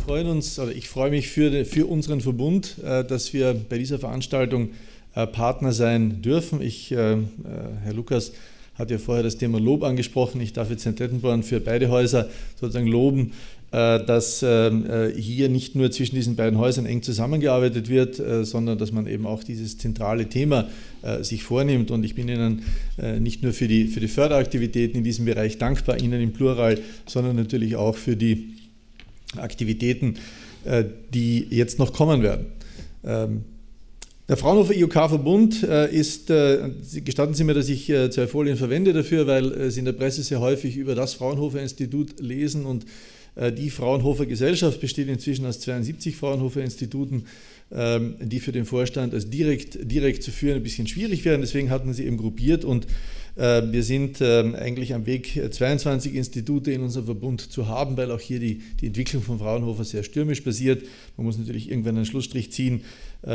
freuen uns, oder ich freue mich für unseren Verbund, dass wir bei dieser Veranstaltung Partner sein dürfen. Herr Lukas hat ja vorher das Thema Lob angesprochen. Ich darf jetzt Herrn Tettenborn für beide Häuser sozusagen loben, dass hier nicht nur zwischen diesen beiden Häusern eng zusammengearbeitet wird, sondern dass man eben auch dieses zentrale Thema sich vornimmt. Und ich bin Ihnen nicht nur für die Förderaktivitäten in diesem Bereich dankbar, Ihnen im Plural, sondern natürlich auch für die Aktivitäten, die jetzt noch kommen werden. Der Fraunhofer IOK-Verbund ist, gestatten Sie mir, dass ich 2 Folien verwende dafür, weil Sie in der Presse sehr häufig über das Fraunhofer-Institut lesen, und die Fraunhofer Gesellschaft besteht inzwischen aus 72 Fraunhofer-Instituten, die für den Vorstand als direkt zu führen ein bisschen schwierig wären. Deswegen hatten wir sie eben gruppiert, und wir sind eigentlich am Weg, 22 Institute in unserem Verbund zu haben, weil auch hier die Entwicklung von Fraunhofer sehr stürmisch passiert. Man muss natürlich irgendwann einen Schlussstrich ziehen.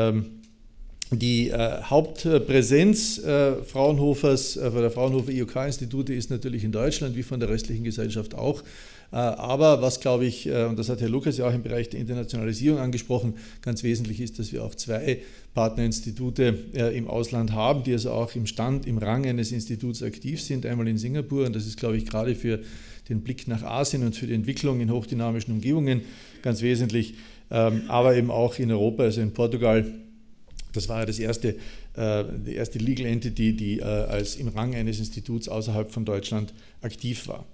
Die Hauptpräsenz Fraunhofers, der Fraunhofer IOK-Institute ist natürlich in Deutschland, wie von der restlichen Gesellschaft auch. Aber was, glaube ich, und das hat Herr Lukas ja auch im Bereich der Internationalisierung angesprochen, ganz wesentlich ist, dass wir auch 2 Partnerinstitute im Ausland haben, die also auch im Rang eines Instituts aktiv sind. Einmal in Singapur, und das ist, glaube ich, gerade für den Blick nach Asien und für die Entwicklung in hochdynamischen Umgebungen ganz wesentlich, aber eben auch in Europa, also in Portugal. Das war ja die erste Legal Entity, die im Rang eines Instituts außerhalb von Deutschland aktiv war.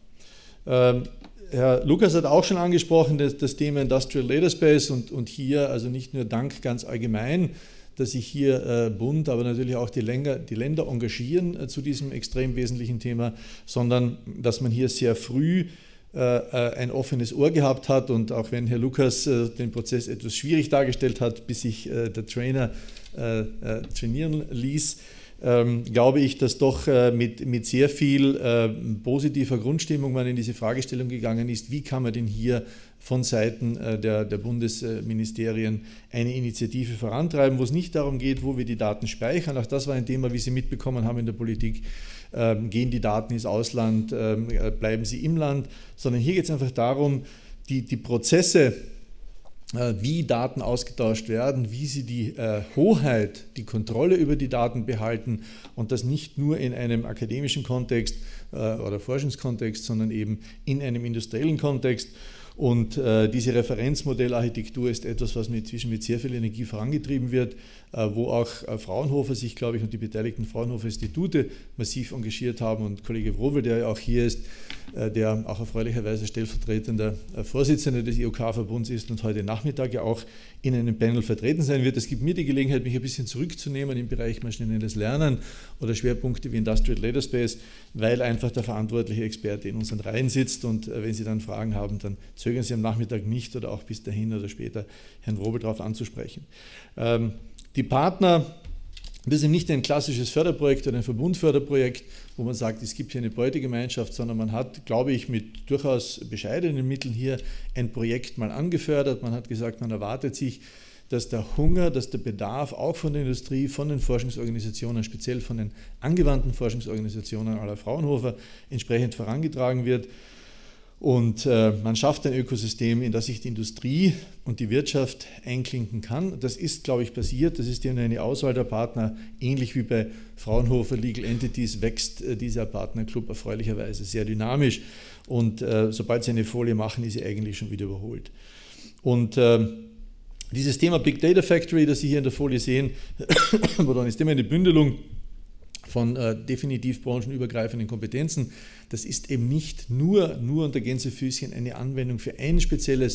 Herr Lukas hat auch schon angesprochen, das Thema Industrial Data Space, und hier also nicht nur Dank ganz allgemein, dass sich hier Bund, aber natürlich auch die Länder engagieren zu diesem extrem wesentlichen Thema, sondern dass man hier sehr früh ein offenes Ohr gehabt hat, und auch wenn Herr Lukas den Prozess etwas schwierig dargestellt hat, bis sich der Trainer trainieren ließ, glaube ich, dass doch mit sehr viel positiver Grundstimmung man in diese Fragestellung gegangen ist, wie kann man denn hier von Seiten der Bundesministerien eine Initiative vorantreiben, wo es nicht darum geht, wo wir die Daten speichern. Auch das war ein Thema, wie Sie mitbekommen haben in der Politik. Gehen die Daten ins Ausland, bleiben sie im Land, sondern hier geht es einfach darum, die Prozesse, wie Daten ausgetauscht werden, wie sie die Hoheit, die Kontrolle über die Daten behalten, und das nicht nur in einem akademischen Kontext oder Forschungskontext, sondern eben in einem industriellen Kontext. Und diese Referenzmodellarchitektur ist etwas, was inzwischen mit sehr viel Energie vorangetrieben wird, wo auch Fraunhofer sich, glaube ich, und die beteiligten Fraunhofer-Institute massiv engagiert haben. Und Kollege Wrobel, der ja auch hier ist, der auch erfreulicherweise stellvertretender Vorsitzender des IOK-Verbunds ist und heute Nachmittag ja auch in einem Panel vertreten sein wird. Das gibt mir die Gelegenheit, mich ein bisschen zurückzunehmen im Bereich maschinelles Lernen oder Schwerpunkte wie Industrial Data Space, weil einfach der verantwortliche Experte in unseren Reihen sitzt, und wenn Sie dann Fragen haben, dann zögern Sie am Nachmittag nicht oder auch bis dahin oder später Herrn Wrobel darauf anzusprechen. Die Partner, das ist nicht ein klassisches Förderprojekt oder ein Verbundförderprojekt, wo man sagt, es gibt hier eine Beutegemeinschaft, sondern man hat, glaube ich, mit durchaus bescheidenen Mitteln hier ein Projekt mal angefördert. Man hat gesagt, man erwartet sich, dass der Hunger, dass der Bedarf auch von der Industrie, von den Forschungsorganisationen, speziell von den angewandten Forschungsorganisationen à la Fraunhofer, entsprechend vorangetragen wird. Und man schafft ein Ökosystem, in das sich die Industrie und die Wirtschaft einklinken kann. Das ist, glaube ich, passiert. Das ist ja eine Auswahl der Partner. Ähnlich wie bei Fraunhofer Legal Entities wächst dieser Partnerclub erfreulicherweise sehr dynamisch. Und sobald Sie eine Folie machen, ist sie eigentlich schon wieder überholt. Und dieses Thema Big Data Factory, das Sie hier in der Folie sehen, ist immer eine Bündelung von definitiv branchenübergreifenden Kompetenzen. Das ist eben nicht nur unter Gänsefüßchen eine Anwendung für eine spezielle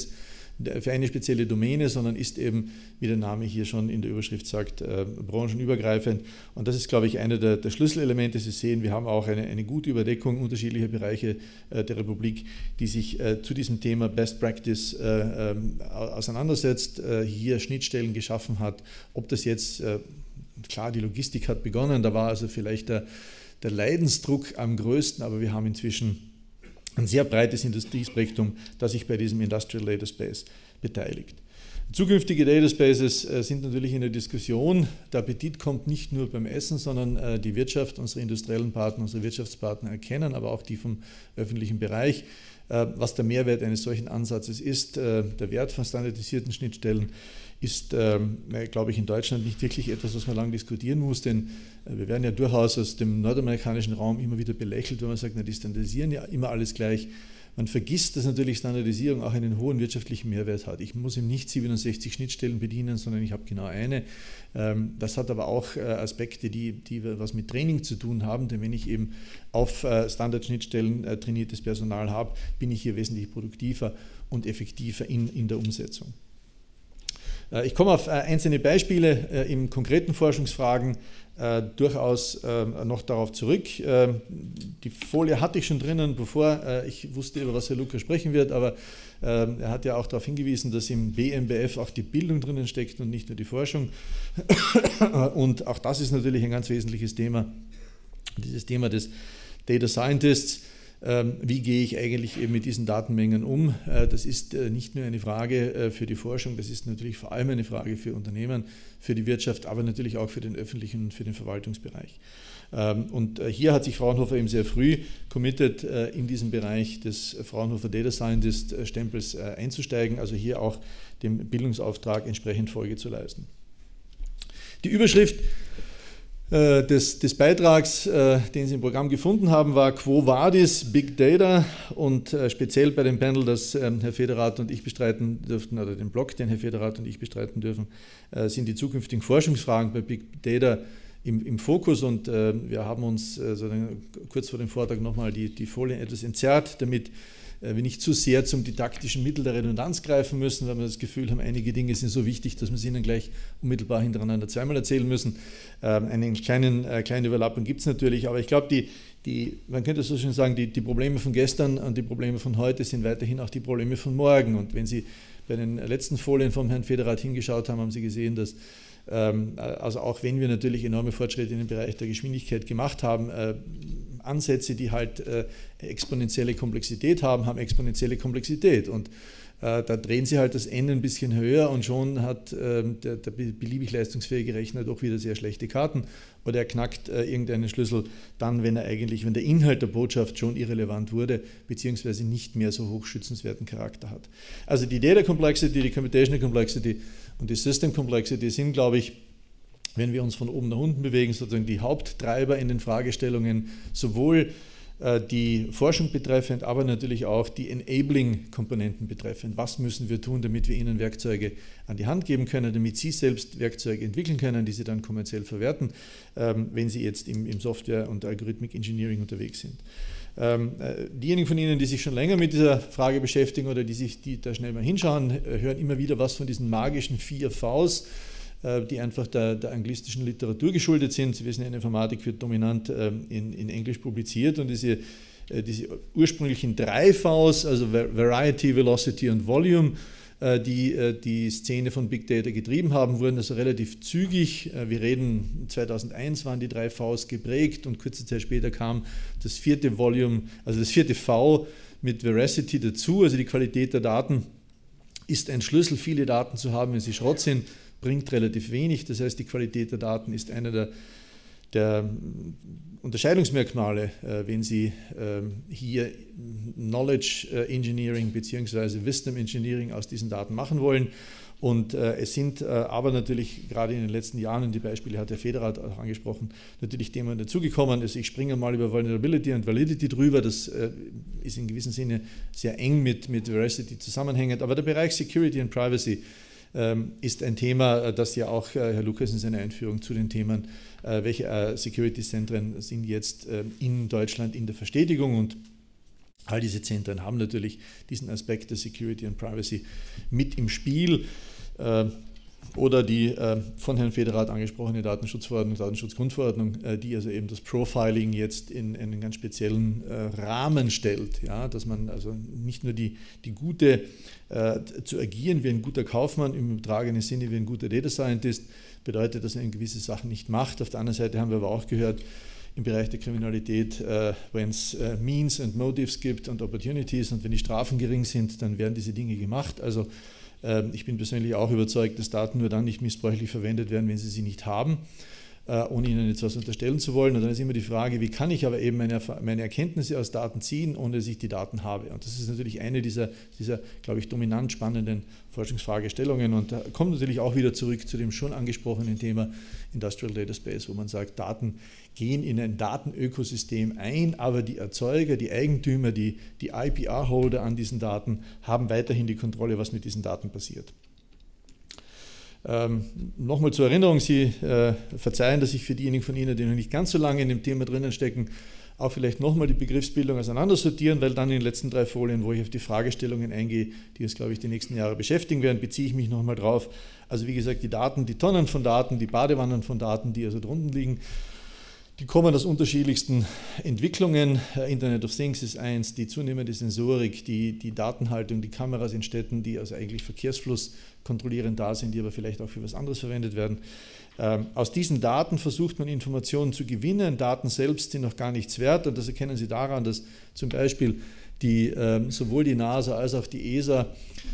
Domäne, sondern ist eben, wie der Name hier schon in der Überschrift sagt, branchenübergreifend. Und das ist, glaube ich, einer der Schlüsselelemente. Sie sehen, wir haben auch eine gute Überdeckung unterschiedlicher Bereiche der Republik, die sich zu diesem Thema Best Practice auseinandersetzt, hier Schnittstellen geschaffen hat. Ob das jetzt, klar, die Logistik hat begonnen, da war also vielleicht der Leidensdruck am größten, aber wir haben inzwischen ein sehr breites Industriespektrum, das sich bei diesem Industrial Data Space beteiligt. Zukünftige Data Spaces sind natürlich in der Diskussion. Der Appetit kommt nicht nur beim Essen, sondern die Wirtschaft, unsere industriellen Partner, unsere Wirtschaftspartner erkennen, aber auch die vom öffentlichen Bereich, was der Mehrwert eines solchen Ansatzes ist. Der Wert von standardisierten Schnittstellen ist, glaube ich, in Deutschland nicht wirklich etwas, was man lange diskutieren muss, denn wir werden ja durchaus aus dem nordamerikanischen Raum immer wieder belächelt, wenn man sagt, na, die standardisieren ja immer alles gleich. Man vergisst, dass natürlich Standardisierung auch einen hohen wirtschaftlichen Mehrwert hat. Ich muss eben nicht 67 Schnittstellen bedienen, sondern ich habe genau eine. Das hat aber auch Aspekte, die was mit Training zu tun haben, denn wenn ich eben auf Standardschnittstellen trainiertes Personal habe, bin ich hier wesentlich produktiver und effektiver in der Umsetzung. Ich komme auf einzelne Beispiele in konkreten Forschungsfragen durchaus noch darauf zurück. Die Folie hatte ich schon drinnen, bevor ich wusste, über was Herr Lukas sprechen wird, aber er hat ja auch darauf hingewiesen, dass im BMBF auch die Bildung drinnen steckt und nicht nur die Forschung. Und auch das ist natürlich ein ganz wesentliches Thema, dieses Thema des Data Scientists. Wie gehe ich eigentlich eben mit diesen Datenmengen um? Das ist nicht nur eine Frage für die Forschung, das ist natürlich vor allem eine Frage für Unternehmen, für die Wirtschaft, aber natürlich auch für den öffentlichen und für den Verwaltungsbereich. Und hier hat sich Fraunhofer eben sehr früh committed, in diesen Bereich des Fraunhofer Data Scientist Stempels einzusteigen, also hier auch dem Bildungsauftrag entsprechend Folge zu leisten. Die Überschrift des Beitrags, den Sie im Programm gefunden haben, war Quo Vadis Big Data, und speziell bei dem Panel, das Herr Federath und ich bestreiten dürften, oder den Blog, den Herr Federath und ich bestreiten dürfen, sind die zukünftigen Forschungsfragen bei Big Data im Fokus, und wir haben uns kurz vor dem Vortrag nochmal die Folien etwas entzerrt, damit wir nicht zu sehr zum didaktischen Mittel der Redundanz greifen müssen, weil wir das Gefühl haben, einige Dinge sind so wichtig, dass wir sie Ihnen gleich unmittelbar hintereinander zweimal erzählen müssen. Eine kleine Überlappung gibt es natürlich, aber ich glaube, man könnte so schön sagen, die Probleme von gestern und die Probleme von heute sind weiterhin auch die Probleme von morgen. Und wenn Sie bei den letzten Folien vom Herrn Federath hingeschaut haben, haben Sie gesehen, dass also auch wenn wir natürlich enorme Fortschritte in dem Bereich der Geschwindigkeit gemacht haben, Ansätze, die halt exponentielle Komplexität haben, haben exponentielle Komplexität, und da drehen Sie halt das N ein bisschen höher und schon hat der beliebig leistungsfähige Rechner doch wieder sehr schlechte Karten, oder er knackt irgendeinen Schlüssel dann, wenn der Inhalt der Botschaft schon irrelevant wurde, beziehungsweise nicht mehr so hochschützenswerten Charakter hat. Also die Data Complexity, die Computational Complexity und die System Complexity sind, glaube ich, wenn wir uns von oben nach unten bewegen, sozusagen die Haupttreiber in den Fragestellungen, sowohl die Forschung betreffend, aber natürlich auch die Enabling-Komponenten betreffend. Was müssen wir tun, damit wir Ihnen Werkzeuge an die Hand geben können, damit Sie selbst Werkzeuge entwickeln können, die Sie dann kommerziell verwerten, wenn Sie jetzt im Software- und Algorithmik-Engineering unterwegs sind. Diejenigen von Ihnen, die sich schon länger mit dieser Frage beschäftigen oder die da schnell mal hinschauen, hören immer wieder was von diesen magischen 4 Vs, die einfach der anglistischen Literatur geschuldet sind. Sie wissen, in Informatik wird dominant in Englisch publiziert, und diese ursprünglichen 3 Vs, also Variety, Velocity und Volume, die Szene von Big Data getrieben haben, wurden also relativ zügig, wir reden 2001 waren die 3 Vs geprägt, und kurze Zeit später kam das 4. Volume, also das 4. V mit Veracity dazu, also die Qualität der Daten ist ein Schlüssel. Viele Daten zu haben, wenn sie Schrott sind, bringt relativ wenig. Das heißt, die Qualität der Daten ist einer der Unterscheidungsmerkmale, wenn Sie hier Knowledge Engineering bzw. Wisdom Engineering aus diesen Daten machen wollen. Und es sind aber natürlich gerade in den letzten Jahren, und die Beispiele hat Herr Federath auch angesprochen, natürlich Themen dazugekommen. Also ich springe mal über Vulnerability und Validity drüber. Das ist in gewissem Sinne sehr eng mit Veracity zusammenhängend. Aber der Bereich Security and Privacy ist ein Thema, das ja auch Herr Lukas in seiner Einführung zu den Themen, welche Security-Zentren sind jetzt in Deutschland in der Verstetigung, und all diese Zentren haben natürlich diesen Aspekt der Security and Privacy mit im Spiel. Oder die von Herrn Federath angesprochene Datenschutzverordnung, Datenschutzgrundverordnung, die also eben das Profiling jetzt in einen ganz speziellen Rahmen stellt, ja, dass man also nicht nur die gute, zu agieren wie ein guter Kaufmann im übertragenen Sinne wie ein guter Data Scientist, bedeutet, dass er gewisse Sachen nicht macht. Auf der anderen Seite haben wir aber auch gehört, im Bereich der Kriminalität, wenn es Means and Motives gibt und Opportunities, und wenn die Strafen gering sind, dann werden diese Dinge gemacht. Also Ich bin persönlich auch überzeugt, dass Daten nur dann nicht missbräuchlich verwendet werden, wenn Sie sie nicht haben, ohne Ihnen jetzt was unterstellen zu wollen. Und dann ist immer die Frage, wie kann ich aber eben meine Erkenntnisse aus Daten ziehen, ohne dass ich die Daten habe. Und das ist natürlich eine dieser glaube ich, dominant spannenden Forschungsfragestellungen. Und da kommt natürlich auch wieder zurück zu dem schon angesprochenen Thema Industrial Data Space, wo man sagt, Daten gehen in ein Datenökosystem ein, aber die Erzeuger, die Eigentümer, die IPR-Holder an diesen Daten haben weiterhin die Kontrolle, was mit diesen Daten passiert. Nochmal zur Erinnerung, Sie verzeihen, dass ich für diejenigen von Ihnen, die noch nicht ganz so lange in dem Thema drinnen stecken, auch vielleicht nochmal die Begriffsbildung auseinandersortieren, weil dann in den letzten 3 Folien, wo ich auf die Fragestellungen eingehe, die uns, glaube ich, die nächsten Jahre beschäftigen werden, beziehe ich mich nochmal drauf. Also wie gesagt, die Daten, die Tonnen von Daten, die Badewannen von Daten, die also drunten liegen, die kommen aus unterschiedlichsten Entwicklungen. Internet of Things ist eins, die zunehmende Sensorik, die Datenhaltung, die Kameras in Städten, die also eigentlich Verkehrsfluss kontrollierend da sind, die aber vielleicht auch für was anderes verwendet werden. Aus diesen Daten versucht man Informationen zu gewinnen. Daten selbst sind noch gar nichts wert und das erkennen Sie daran, dass zum Beispiel sowohl die NASA als auch die ESA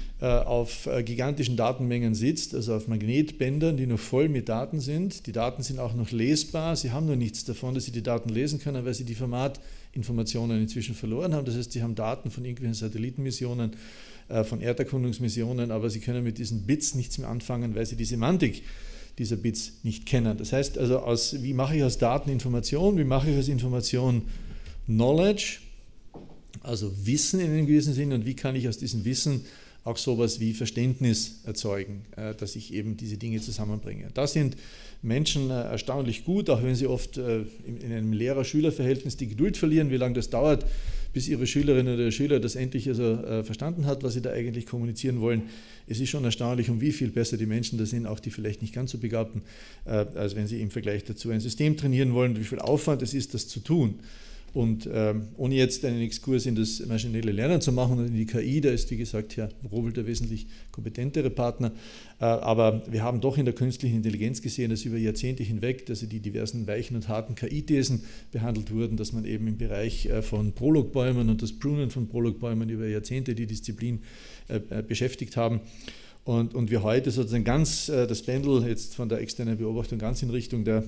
auf gigantischen Datenmengen sitzt, also auf Magnetbändern, die noch voll mit Daten sind. Die Daten sind auch noch lesbar. Sie haben nur nichts davon, dass Sie die Daten lesen können, weil Sie die Formatinformationen inzwischen verloren haben. Das heißt, Sie haben Daten von irgendwelchen Satellitenmissionen, von Erderkundungsmissionen, aber Sie können mit diesen Bits nichts mehr anfangen, weil Sie die Semantik dieser Bits nicht kennen. Das heißt also, wie mache ich aus Daten Information, wie mache ich aus Information Knowledge, also Wissen in einem gewissen Sinn, und wie kann ich aus diesem Wissen auch sowas wie Verständnis erzeugen, dass ich eben diese Dinge zusammenbringe. Da sind Menschen erstaunlich gut, auch wenn sie oft in einem Lehrer-Schüler-Verhältnis die Geduld verlieren, wie lange das dauert, bis ihre Schülerin oder der Schüler das endlich verstanden hat, was sie da eigentlich kommunizieren wollen. Es ist schon erstaunlich, um wie viel besser die Menschen da sind, auch die vielleicht nicht ganz so Begabten, als wenn sie im Vergleich dazu ein System trainieren wollen, wie viel Aufwand es ist, das zu tun. Und ohne jetzt einen Exkurs in das maschinelle Lernen zu machen und in die KI, da ist, wie gesagt, Herr Robel der wesentlich kompetentere Partner. Aber wir haben doch in der künstlichen Intelligenz gesehen, dass über Jahrzehnte hinweg, dass die diversen weichen und harten KI-Thesen behandelt wurden, dass man eben im Bereich von Prologbäumen und das Prunen von Prologbäumen über Jahrzehnte die Disziplin beschäftigt haben. Und wir heute sozusagen ganz das Pendel jetzt von der externen Beobachtung ganz in Richtung der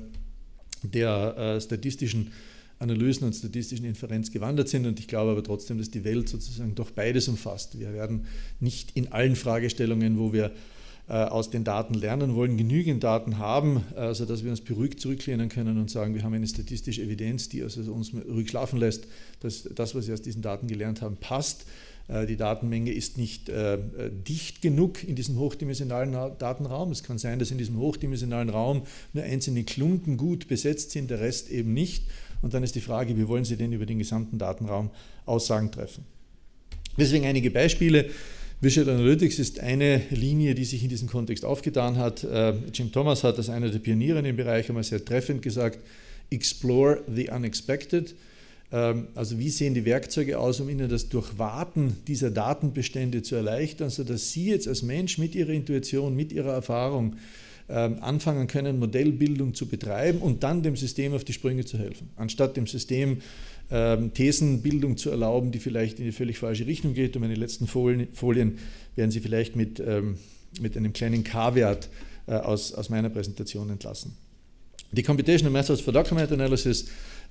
statistischen Analysen und statistischen Inferenz gewandert sind, und ich glaube aber trotzdem, dass die Welt sozusagen doch beides umfasst. Wir werden nicht in allen Fragestellungen, wo wir aus den Daten lernen wollen, genügend Daten haben, sodass wir uns beruhigt zurücklehnen können und sagen, wir haben eine statistische Evidenz, die also uns ruhig schlafen lässt, dass das, was wir aus diesen Daten gelernt haben, passt. Die Datenmenge ist nicht dicht genug in diesem hochdimensionalen Datenraum. Es kann sein, dass in diesem hochdimensionalen Raum nur einzelne Klumpen gut besetzt sind, der Rest eben nicht. Und dann ist die Frage, wie wollen Sie denn über den gesamten Datenraum Aussagen treffen? Deswegen einige Beispiele. Visual Analytics ist eine Linie, die sich in diesem Kontext aufgetan hat. Jim Thomas hat als einer der Pioniere in dem Bereich einmal sehr treffend gesagt, explore the unexpected. Also wie sehen die Werkzeuge aus, um Ihnen das Durchwaten dieser Datenbestände zu erleichtern, sodass Sie jetzt als Mensch mit Ihrer Intuition, mit Ihrer Erfahrung anfangen können, Modellbildung zu betreiben und dann dem System auf die Sprünge zu helfen. Anstatt dem System Thesenbildung zu erlauben, die vielleicht in die völlig falsche Richtung geht. Und meine letzten Folien werden Sie vielleicht mit einem kleinen K-Wert aus meiner Präsentation entlassen. Die Computational Methods for Document Analysis,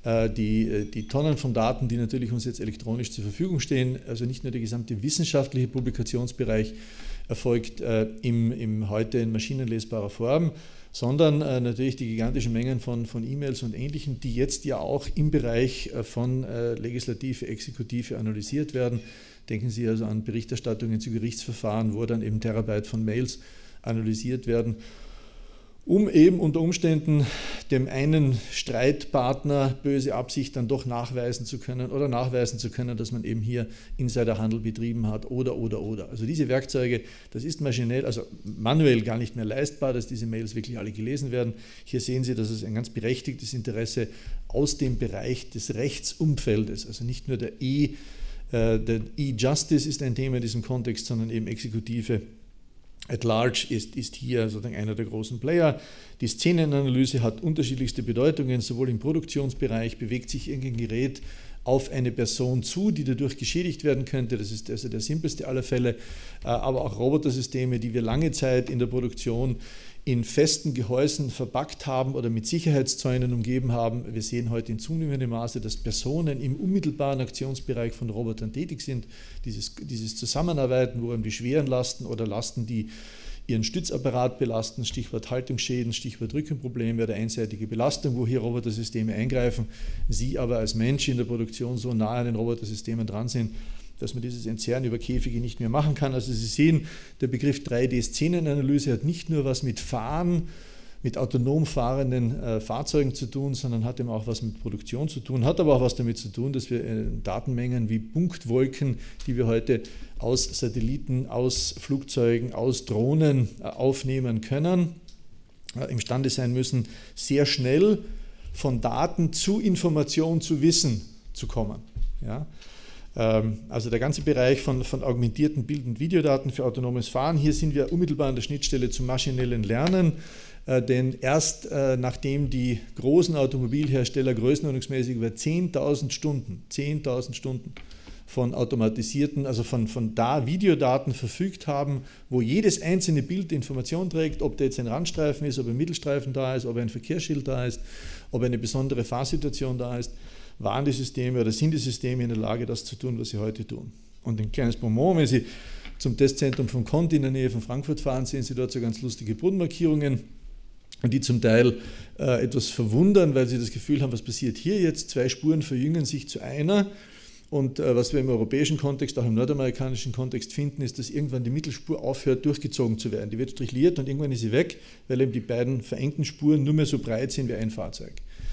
die Tonnen von Daten, die natürlich uns jetzt elektronisch zur Verfügung stehen, also nicht nur der gesamte wissenschaftliche Publikationsbereich erfolgt heute in maschinenlesbarer Form, sondern natürlich die gigantischen Mengen von E-Mails und Ähnlichem, die jetzt ja auch im Bereich von Legislative, Exekutive analysiert werden. Denken Sie also an Berichterstattungen zu Gerichtsverfahren, wo dann eben Terabyte von Mails analysiert werden, um eben unter Umständen dem einen Streitpartner böse Absicht dann doch nachweisen zu können oder nachweisen zu können, dass man eben hier Insiderhandel betrieben hat oder. Also diese Werkzeuge, das ist maschinell, also manuell gar nicht mehr leistbar, dass diese Mails wirklich alle gelesen werden. Hier sehen Sie, dass es ein ganz berechtigtes Interesse aus dem Bereich des Rechtsumfeldes, also nicht nur der E-Justice ist ein Thema in diesem Kontext, sondern eben Exekutive at large ist hier sozusagen einer der großen Player. Die Szenenanalyse hat unterschiedlichste Bedeutungen, sowohl im Produktionsbereich, bewegt sich irgendein Gerät auf eine Person zu, die dadurch geschädigt werden könnte. Das ist also der simpelste aller Fälle. Aber auch Robotersysteme, die wir lange Zeit in der Produktion in festen Gehäusen verpackt haben oder mit Sicherheitszäunen umgeben haben. Wir sehen heute in zunehmendem Maße, dass Personen im unmittelbaren Aktionsbereich von Robotern tätig sind. Dieses Zusammenarbeiten, wo die schweren Lasten oder Lasten, die ihren Stützapparat belasten, Stichwort Haltungsschäden, Stichwort Rückenprobleme oder einseitige Belastung, wo hier Robotersysteme eingreifen, Sie aber als Mensch in der Produktion so nah an den Robotersystemen dran sind, dass man dieses Entzerren über Käfige nicht mehr machen kann. Also Sie sehen, der Begriff 3D-Szenenanalyse hat nicht nur was mit Fahren, mit autonom fahrenden Fahrzeugen zu tun, sondern hat eben auch was mit Produktion zu tun, hat aber auch was damit zu tun, dass wir Datenmengen wie Punktwolken, die wir heute aus Satelliten, aus Flugzeugen, aus Drohnen aufnehmen können, imstande sein müssen, sehr schnell von Daten zu Information, zu Wissen zu kommen. Ja? Also der ganze Bereich von augmentierten Bild- und Videodaten für autonomes Fahren, hier sind wir unmittelbar an der Schnittstelle zum maschinellen Lernen, denn erst nachdem die großen Automobilhersteller größenordnungsmäßig über 10.000 Stunden von automatisierten, also von Videodaten verfügt haben, wo jedes einzelne Bild Information trägt, ob da jetzt ein Randstreifen ist, ob ein Mittelstreifen da ist, ob ein Verkehrsschild da ist, ob eine besondere Fahrsituation da ist, waren die Systeme oder sind die Systeme in der Lage, das zu tun, was sie heute tun. Und ein kleines Bonbon, wenn Sie zum Testzentrum von Conti in der Nähe von Frankfurt fahren, sehen Sie dort so ganz lustige Bodenmarkierungen, die zum Teil etwas verwundern, weil Sie das Gefühl haben, was passiert hier jetzt? 2 Spuren verjüngen sich zu einer. Und was wir im europäischen Kontext, auch im nordamerikanischen Kontext finden, ist, dass irgendwann die Mittelspur aufhört, durchgezogen zu werden. Die wird strichliert und irgendwann ist sie weg, weil eben die beiden verengten Spuren nur mehr so breit sind wie ein Fahrzeug.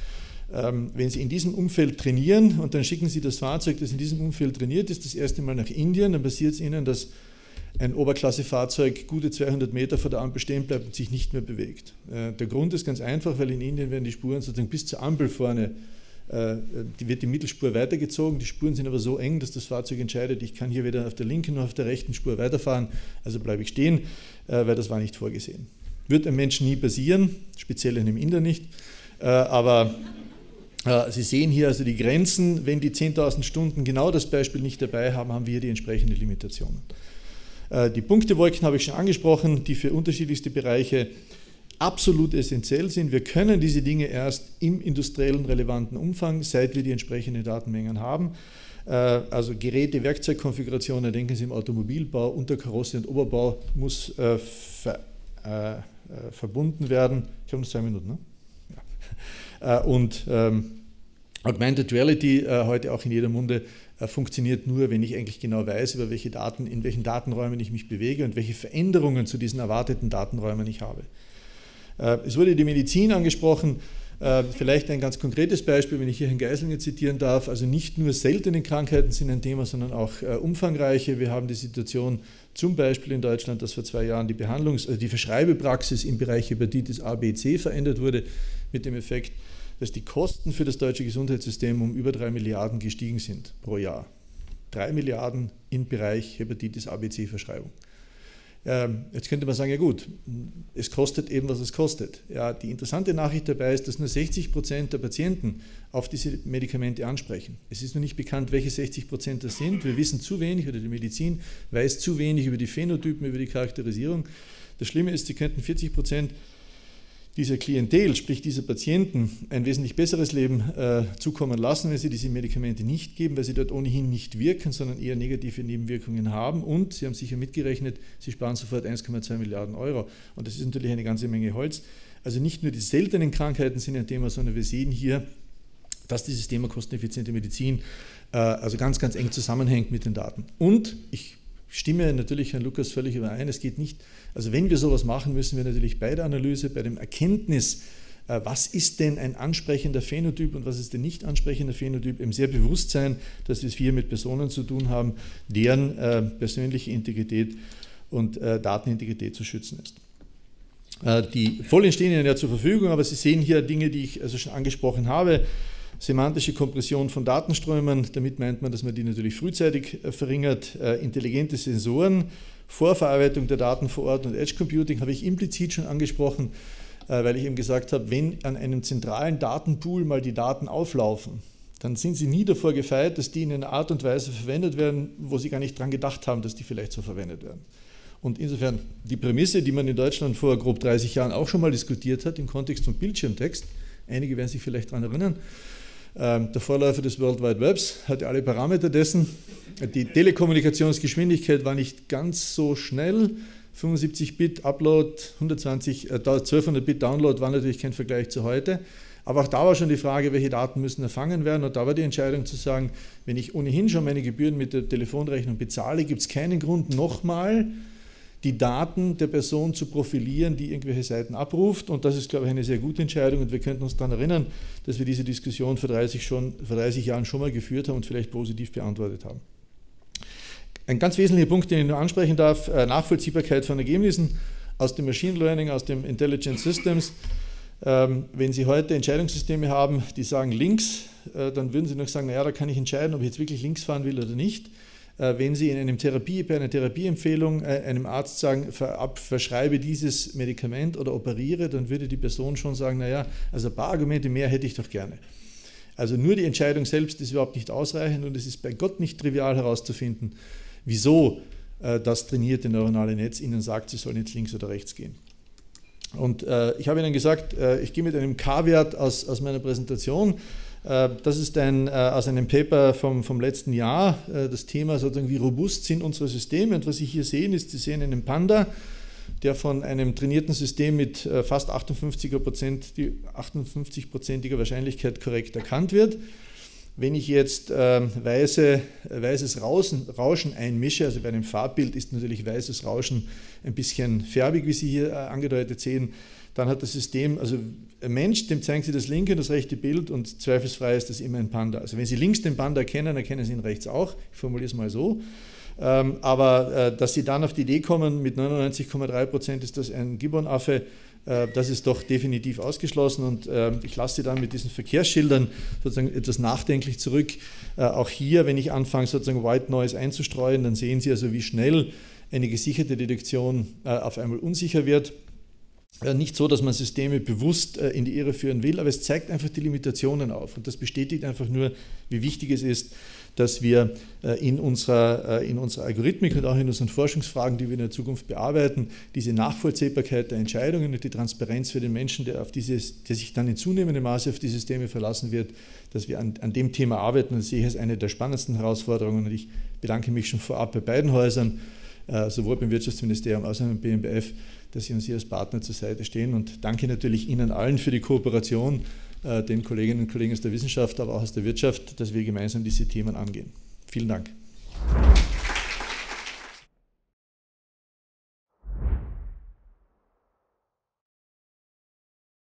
Wenn Sie in diesem Umfeld trainieren und dann schicken Sie das Fahrzeug, das in diesem Umfeld trainiert ist, das erste Mal nach Indien, dann passiert es Ihnen, dass ein Oberklassefahrzeug gute 200 Meter vor der Ampel stehen bleibt und sich nicht mehr bewegt. Der Grund ist ganz einfach, weil in Indien werden die Spuren sozusagen bis zur Ampel vorne, wird die Mittelspur weitergezogen, die Spuren sind aber so eng, dass das Fahrzeug entscheidet, ich kann hier weder auf der linken noch auf der rechten Spur weiterfahren, also bleibe ich stehen, weil das war nicht vorgesehen. Wird einem Menschen nie passieren, speziell in einem Inder nicht, aber Sie sehen hier also die Grenzen, wenn die 10.000 Stunden genau das Beispiel nicht dabei haben, haben wir hier die entsprechenden Limitationen. Die Punktewolken habe ich schon angesprochen, die für unterschiedlichste Bereiche absolut essentiell sind. Wir können diese Dinge erst im industriellen relevanten Umfang, seit wir die entsprechenden Datenmengen haben. Also Geräte, Werkzeugkonfigurationen, denken Sie im Automobilbau, Unterkarosse und Oberbau muss verbunden werden. Ich habe noch 2 Minuten, ne? Ja. Und Augmented Reality, heute auch in jeder Munde, funktioniert nur, wenn ich eigentlich genau weiß, über welche Daten, in welchen Datenräumen ich mich bewege und welche Veränderungen zu diesen erwarteten Datenräumen ich habe. Es wurde die Medizin angesprochen, vielleicht ein ganz konkretes Beispiel, wenn ich hier Herrn Geislinger zitieren darf, also nicht nur seltene Krankheiten sind ein Thema, sondern auch umfangreiche. Wir haben die Situation zum Beispiel in Deutschland, dass vor 2 Jahren die Verschreibepraxis im Bereich Hepatitis A, B, C verändert wurde, mit dem Effekt, dass die Kosten für das deutsche Gesundheitssystem um über 3 Milliarden gestiegen sind pro Jahr. 3 Milliarden im Bereich Hepatitis A, B, C Verschreibung. Jetzt könnte man sagen, ja gut, es kostet eben, was es kostet. Ja, die interessante Nachricht dabei ist, dass nur 60% der Patienten auf diese Medikamente ansprechen. Es ist noch nicht bekannt, welche 60% das sind. Wir wissen zu wenig, oder die Medizin weiß zu wenig über die Phänotypen, über die Charakterisierung. Das Schlimme ist, sie könnten 40% dieser Klientel, sprich dieser Patienten, ein wesentlich besseres Leben zukommen lassen, wenn sie diese Medikamente nicht geben, weil sie dort ohnehin nicht wirken, sondern eher negative Nebenwirkungen haben. Und, Sie haben sicher mitgerechnet, sie sparen sofort 1,2 Milliarden Euro. Und das ist natürlich eine ganze Menge Holz. Also nicht nur die seltenen Krankheiten sind ein Thema, sondern wir sehen hier, dass dieses Thema kosteneffiziente Medizin also ganz, ganz eng zusammenhängt mit den Daten. Und ich stimme natürlich Herrn Lukas völlig überein, es geht nicht, also wenn wir sowas machen, müssen wir natürlich bei der Analyse, bei dem Erkenntnis, was ist denn ein ansprechender Phänotyp und was ist ein nicht ansprechender Phänotyp, eben sehr bewusst sein, dass wir es hier mit Personen zu tun haben, deren persönliche Integrität und Datenintegrität zu schützen ist. Die Folien stehen Ihnen ja zur Verfügung, aber Sie sehen hier Dinge, die ich also schon angesprochen habe. Semantische Kompression von Datenströmen, damit meint man, dass man die natürlich frühzeitig verringert. Intelligente Sensoren, Vorverarbeitung der Daten vor Ort und Edge Computing habe ich implizit schon angesprochen, weil ich eben gesagt habe, wenn an einem zentralen Datenpool mal die Daten auflaufen, dann sind Sie nie davor gefeit, dass die in einer Art und Weise verwendet werden, wo Sie gar nicht dran gedacht haben, dass die vielleicht so verwendet werden. Und insofern die Prämisse, die man in Deutschland vor grob 30 Jahren auch schon mal diskutiert hat, im Kontext von Bildschirmtext, einige werden sich vielleicht daran erinnern, der Vorläufer des World Wide Webs hatte alle Parameter dessen. Die Telekommunikationsgeschwindigkeit war nicht ganz so schnell. 75 Bit Upload, 1200 Bit Download war natürlich kein Vergleich zu heute. Aber auch da war schon die Frage, welche Daten müssen erfangen werden. Und da war die Entscheidung zu sagen, wenn ich ohnehin schon meine Gebühren mit der Telefonrechnung bezahle, gibt es keinen Grund, nochmal die Daten der Person zu profilieren, die irgendwelche Seiten abruft. Und das ist, glaube ich, eine sehr gute Entscheidung. Und wir könnten uns daran erinnern, dass wir diese Diskussion vor 30 Jahren schon mal geführt haben und vielleicht positiv beantwortet haben. Ein ganz wesentlicher Punkt, den ich nur ansprechen darf, Nachvollziehbarkeit von Ergebnissen aus dem Machine Learning, aus dem Intelligent Systems. Wenn Sie heute Entscheidungssysteme haben, die sagen links, dann würden Sie noch sagen, naja, da kann ich entscheiden, ob ich jetzt wirklich links fahren will oder nicht. Wenn Sie bei einer Therapieempfehlung einem Arzt sagen, verschreibe dieses Medikament oder operiere, dann würde die Person schon sagen, naja, also ein paar Argumente mehr hätte ich doch gerne. Also nur die Entscheidung selbst ist überhaupt nicht ausreichend und es ist bei Gott nicht trivial herauszufinden, wieso das trainierte neuronale Netz Ihnen sagt, Sie sollen jetzt links oder rechts gehen. Und ich habe Ihnen gesagt, ich gehe mit einem K-Wert aus meiner Präsentation. Das ist aus einem Paper vom letzten Jahr, das Thema sozusagen, wie robust sind unsere Systeme. Und was Sie hier sehen, ist, Sie sehen einen Panda, der von einem trainierten System mit fast 58%iger Wahrscheinlichkeit korrekt erkannt wird. Wenn ich jetzt weißes Rauschen einmische, also bei einem Farbbild ist natürlich weißes Rauschen ein bisschen färbig, wie Sie hier angedeutet sehen, dann hat das System, also ein Mensch, dem zeigen Sie das linke und das rechte Bild und zweifelsfrei ist das immer ein Panda. Also wenn Sie links den Panda erkennen, erkennen Sie ihn rechts auch. Ich formuliere es mal so. Aber dass Sie dann auf die Idee kommen, mit 99,3% ist das ein Gibbonaffe, das ist doch definitiv ausgeschlossen und ich lasse Sie dann mit diesen Verkehrsschildern sozusagen etwas nachdenklich zurück. Auch hier, wenn ich anfange, sozusagen White Noise einzustreuen, dann sehen Sie also, wie schnell eine gesicherte Detektion auf einmal unsicher wird. Nicht so, dass man Systeme bewusst in die Irre führen will, aber es zeigt einfach die Limitationen auf und das bestätigt einfach nur, wie wichtig es ist, dass wir in unserer Algorithmik und auch in unseren Forschungsfragen, die wir in der Zukunft bearbeiten, diese Nachvollziehbarkeit der Entscheidungen und die Transparenz für den Menschen, der sich dann in zunehmendem Maße auf die Systeme verlassen wird, dass wir an dem Thema arbeiten und das sehe ich als eine der spannendsten Herausforderungen und ich bedanke mich schon vorab bei beiden Häusern, sowohl beim Wirtschaftsministerium als auch beim BMBF, dass Sie uns hier als Partner zur Seite stehen und danke natürlich Ihnen allen für die Kooperation, den Kolleginnen und Kollegen aus der Wissenschaft, aber auch aus der Wirtschaft, dass wir gemeinsam diese Themen angehen. Vielen Dank.